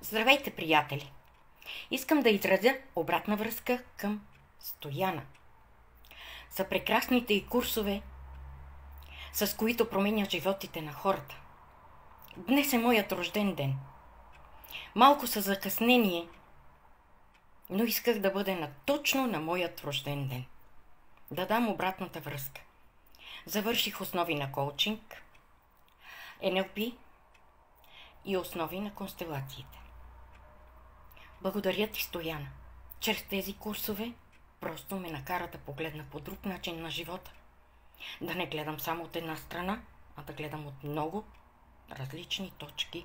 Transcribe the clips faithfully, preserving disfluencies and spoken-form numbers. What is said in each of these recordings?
Здравейте, приятели! Искам да изразя обратна връзка към Стояна. За прекрасните й курсове, с които променя животите на хората. Днес е моят рожден ден. Малко със закъснение, но исках да бъде на точно на моят рожден ден. Да дам обратната връзка. Завърших основи на коучинг, Ен Ел Пи и основи на констелациите. Благодаря ти, Стояна. Чрез тези курсове просто ме накара да погледна по друг начин на живота. Да не гледам само от една страна, а да гледам от много различни точки.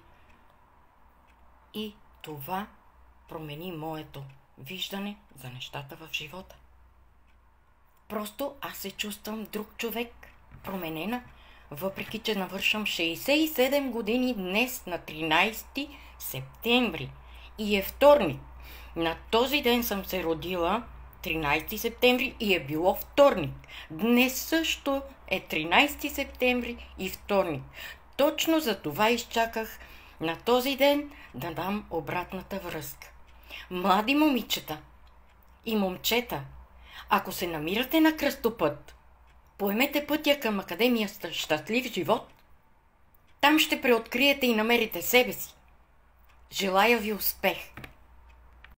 И това промени моето виждане за нещата в живота. Просто аз се чувствам друг човек, променена, въпреки че навършвам шейсет и седем години днес на тринайсети септември. И е вторник. На този ден съм се родила, тринайсети септември, и е било вторник. Днес също е тринайсети септември и вторник. Точно за това изчаках на този ден да дам обратната връзка. Млади момичета и момчета, ако се намирате на кръстопът, поемете пътя към Академия Щастлив живот. Там ще преоткриете и намерите себе си. Желая ви успех!